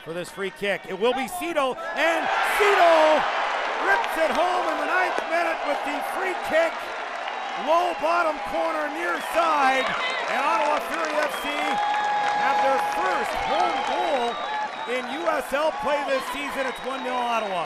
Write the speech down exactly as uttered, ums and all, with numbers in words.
for this free kick. It will be Sito, and Sito rips it home in the ninth minute with the free kick. Low bottom corner, near side, and Ottawa Fury F C have their first home goal in U S L play this season. It's one nil Ottawa.